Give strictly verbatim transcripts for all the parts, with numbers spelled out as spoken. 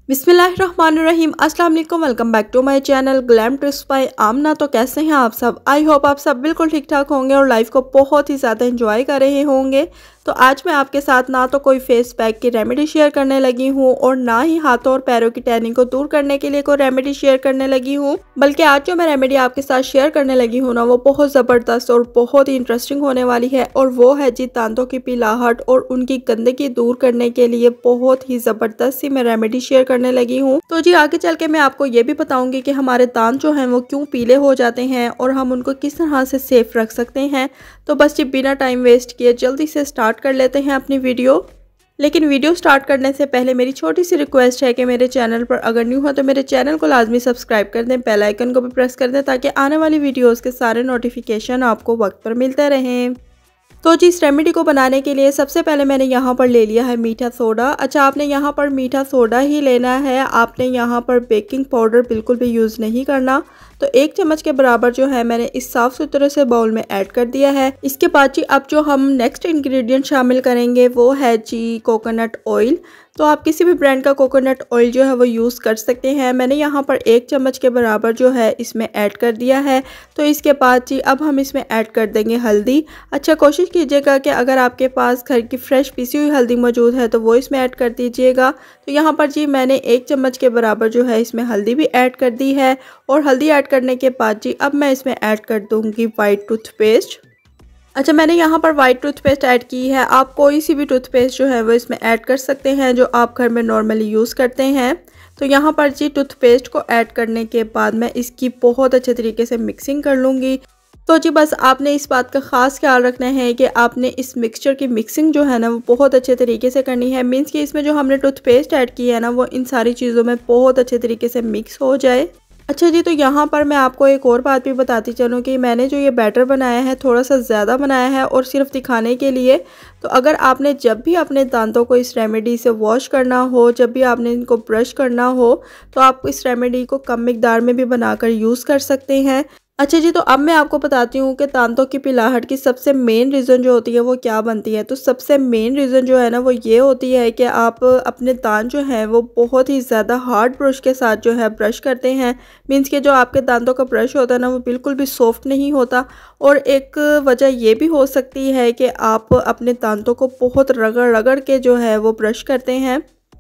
बिस्मिल्लाहिर्रहमानिर्रहीम। अस्सलाम वालेकुम, welcome back to my channel glam trips by Amna. तो कैसे हैं आप सब? आई होप आप सब बिल्कुल ठीक ठाक होंगे और लाइफ को बहुत ही ज़्यादा एंजॉय कर रहे होंगे। तो आज मैं आपके साथ ना तो कोई फेस पैक की रेमेडी शेयर करने लगी हूँ और ना ही हाथों और पैरों की टैनिंग को दूर करने के लिए कोई रेमेडी शेयर करने लगी हूँ, बल्कि आज जो मैं रेमेडी आपके साथ शेयर करने लगी हूँ ना, वो बहुत ज़बरदस्त और बहुत ही इंटरेस्टिंग होने वाली है। और वो है जी दांतों की पीलाहट और उनकी गंदगी दूर करने के लिए बहुत ही ज़बरदस्त सी मैं रेमेडी शेयर करने लगी हूँ। तो जी आगे चल के मैं आपको ये भी बताऊंगी कि हमारे दांत जो हैं वो क्यों पीले हो जाते हैं और हम उनको किस तरह से सेफ रख सकते हैं। तो बस जी बिना टाइम वेस्ट किए जल्दी से स्टार्ट कर लेते हैं अपनी वीडियो। लेकिन वीडियो स्टार्ट करने से पहले मेरी छोटी सी रिक्वेस्ट है कि मेरे चैनल पर अगर न्यू हो तो मेरे चैनल को लाजमी सब्सक्राइब कर दें, बेल आइकन को भी प्रेस कर दें ताकि आने वाली वीडियोस के सारे नोटिफिकेशन आपको वक्त पर मिलते रहें। तो जी इस रेमेडी को बनाने के लिए सबसे पहले मैंने यहाँ पर ले लिया है मीठा सोडा। अच्छा, आपने यहाँ पर मीठा सोडा ही लेना है, आपने यहाँ पर बेकिंग पाउडर बिल्कुल भी यूज़ नहीं करना। तो एक चम्मच के बराबर जो है मैंने इस साफ सुथरे से बाउल में ऐड कर दिया है। इसके बाद जी अब जो हम नेक्स्ट इंग्रेडिएंट शामिल करेंगे वो है जी कोकोनट ऑयल। तो आप किसी भी ब्रांड का कोकोनट ऑयल जो है वो यूज़ कर सकते हैं। मैंने यहाँ पर एक चम्मच के बराबर जो है इसमें ऐड कर दिया है। तो इसके बाद जी अब हम इसमें ऐड कर देंगे हल्दी। अच्छा, कोशिश कीजिएगा कि अगर आपके पास घर की फ्रेश पीसी हुई हल्दी मौजूद है तो वो इसमें ऐड कर दीजिएगा। तो यहाँ पर जी मैंने एक चम्मच के बराबर जो है इसमें हल्दी भी ऐड कर दी है। और हल्दी ऐड करने के बाद जी अब मैं इसमें ऐड कर दूँगी वाइट टूथपेस्ट। अच्छा, मैंने यहाँ पर वाइट टूथपेस्ट ऐड की है। आप कोई सी भी टूथपेस्ट जो है वो इसमें ऐड कर सकते हैं जो आप घर में नॉर्मली यूज़ करते हैं। तो यहाँ पर जी टूथपेस्ट को ऐड करने के बाद मैं इसकी बहुत अच्छे तरीके से मिक्सिंग कर लूँगी। तो जी बस आपने इस बात का ख़ास ख्याल रखना है कि आपने इस मिक्सचर की मिक्सिंग जो है ना वो बहुत अच्छे तरीके से करनी है। मीन्स कि इसमें जो हमने टूथपेस्ट ऐड की है ना वो इन सारी चीज़ों में बहुत अच्छे तरीके से मिक्स हो जाए। अच्छा जी, तो यहाँ पर मैं आपको एक और बात भी बताती चलूँ कि मैंने जो ये बैटर बनाया है थोड़ा सा ज़्यादा बनाया है और सिर्फ दिखाने के लिए। तो अगर आपने जब भी अपने दांतों को इस रेमेडी से वॉश करना हो, जब भी आपने इनको ब्रश करना हो, तो आप इस रेमेडी को कम मिकदार में भी बनाकर यूज़ कर सकते हैं। अच्छा जी, तो अब मैं आपको बताती हूँ कि दांतों की पीलाहट की सबसे मेन रीज़न जो होती है वो क्या बनती है। तो सबसे मेन रीज़न जो है ना वो ये होती है कि आप अपने दांत जो हैं वो बहुत ही ज़्यादा हार्ड ब्रश के साथ जो है ब्रश करते हैं। मीन्स के जो आपके दांतों का ब्रश होता है ना वो बिल्कुल भी सॉफ्ट नहीं होता। और एक वजह ये भी हो सकती है कि आप अपने दांतों को बहुत रगड़ रगड़ के जो है वो ब्रश करते हैं।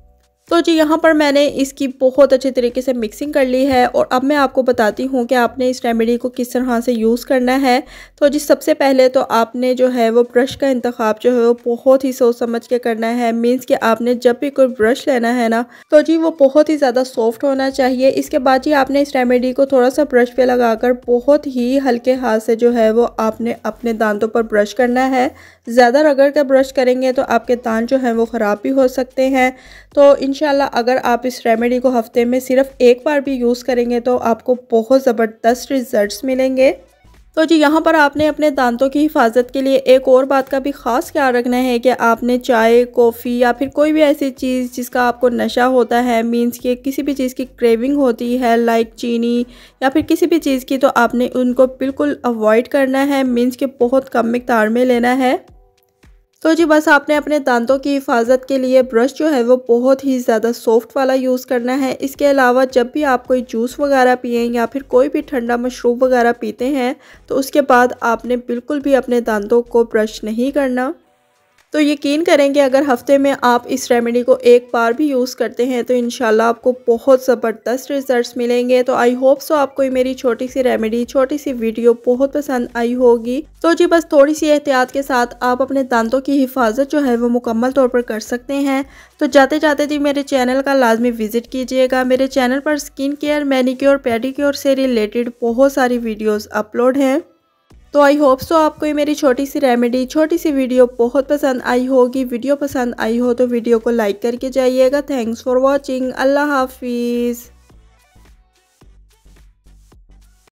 तो जी यहाँ पर मैंने इसकी बहुत अच्छे तरीके से मिक्सिंग कर ली है और अब मैं आपको बताती हूँ कि आपने इस रेमेडी को किस तरह से यूज़ करना है। तो जी सबसे पहले तो आपने जो है वो ब्रश का इंतखाब जो है वो बहुत ही सोच समझ के करना है। मीन्स कि आपने जब भी कोई ब्रश लेना है ना तो जी वो बहुत ही ज़्यादा सॉफ्ट होना चाहिए। इसके बाद जी आपने इस रेमेडी को थोड़ा सा ब्रश पे लगाकर बहुत ही हल्के हाथ से जो है वो आपने अपने दांतों पर ब्रश करना है। ज़्यादा रगड़ कर ब्रश करेंगे तो आपके दांत जो हैं वो ख़राब भी हो सकते हैं। तो इंशाल्लाह अगर आप इस रेमेडी को हफ्ते में सिर्फ एक बार भी यूज़ करेंगे तो आपको बहुत ज़बरदस्त रिजल्ट्स मिलेंगे। तो जी यहाँ पर आपने अपने दांतों की हिफाजत के लिए एक और बात का भी ख़ास ख्याल रखना है कि आपने चाय, कॉफ़ी या फिर कोई भी ऐसी चीज़ जिसका आपको नशा होता है, मींस कि किसी भी चीज़ की क्रेविंग होती है लाइक चीनी या फिर किसी भी चीज़ की, तो आपने उनको बिल्कुल अवॉइड करना है। मींस कि बहुत कम मिकदार में लेना है। तो जी बस आपने अपने दांतों की हिफाजत के लिए ब्रश जो है वो बहुत ही ज़्यादा सॉफ्ट वाला यूज़ करना है। इसके अलावा जब भी आप कोई जूस वगैरह पिएं या फिर कोई भी ठंडा मशरूब वगैरह पीते हैं तो उसके बाद आपने बिल्कुल भी अपने दांतों को ब्रश नहीं करना। तो यकीन करेंगे अगर हफ्ते में आप इस रेमेडी को एक बार भी यूज़ करते हैं तो इंशाल्लाह आपको बहुत ज़बरदस्त रिजल्ट्स मिलेंगे। तो आई होप सो आपको ये मेरी छोटी सी रेमेडी, छोटी सी वीडियो बहुत पसंद आई होगी। तो जी बस थोड़ी सी एहतियात के साथ आप अपने दांतों की हिफाजत जो है वो मुकम्मल तौर पर कर सकते हैं। तो जाते जाते जी मेरे चैनल का लाजमी विज़िट कीजिएगा। मेरे चैनल पर स्किन केयर, मैनीक्योर, पेडिक्योर से रिलेटेड बहुत सारी वीडियोज़ अपलोड हैं। तो आई होप सो आपको ये मेरी छोटी सी रेमेडी, छोटी सी वीडियो बहुत पसंद आई होगी। वीडियो पसंद आई हो तो वीडियो को लाइक करके जाइएगा। Thanks for watching. अल्लाह हाफिज़।